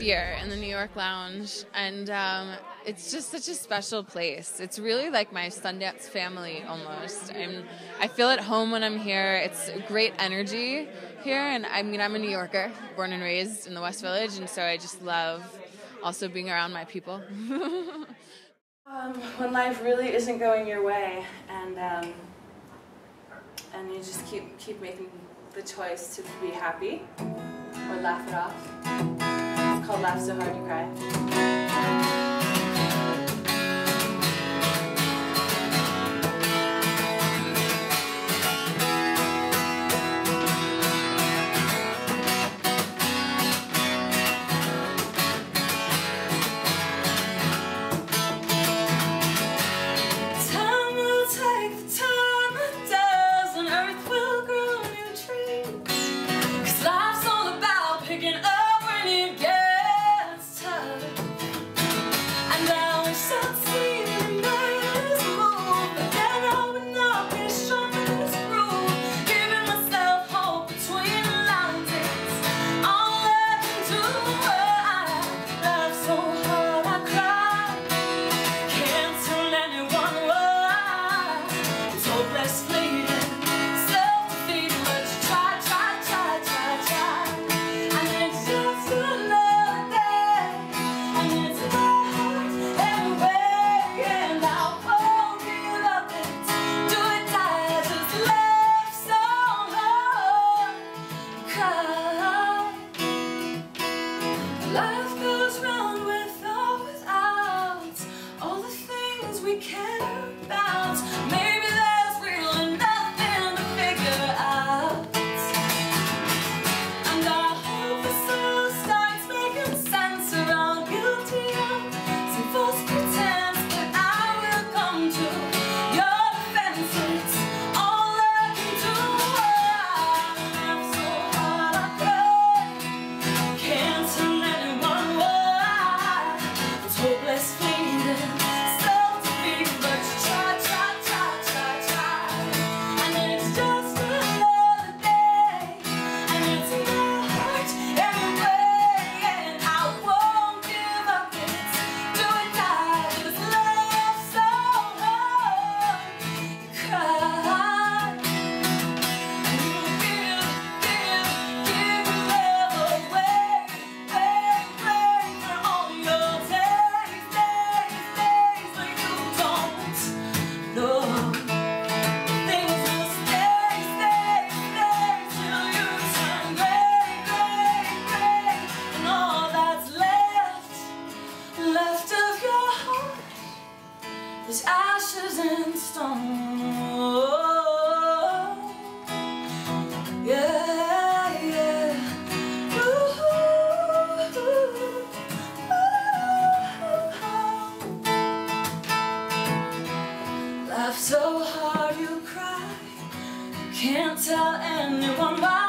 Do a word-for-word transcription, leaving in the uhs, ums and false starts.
here in the New York Lounge, and um, it's just such a special place. It's really like my Sundance family almost. I'm, I feel at home when I'm here. It's great energy here, and I mean, I'm a New Yorker, born and raised in the West Village, and so I just love also being around my people. um, when life really isn't going your way, and um, and you just keep keep making the choice to be happy or laugh it off. It's called Laugh So Hard You Cry. Life goes round with or without all the things we care about. Maybe there's really nothing to figure out. And I hope this all starts making sense around guilty of some false pretense. But I will come to your defense. It's all I can do. I laugh so hard I cry. Can't tell anyone why. It's hopeless fleeting, self-defeat, but you try, try, try, try, try. And it's just another day, and it's my heart anyway. And I won't give up. It's do or die. This love so hard you cry. And you give, give, give your love away, way, way for all your days, days, days when you don't know. Things will stay, stay, stay till you turn gray, gray, gray. And all that's left, left of your heart is ashes and stone. Yeah, yeah. Ooh, ooh, ooh. Laugh so hard you cry. Can't tell anyone why.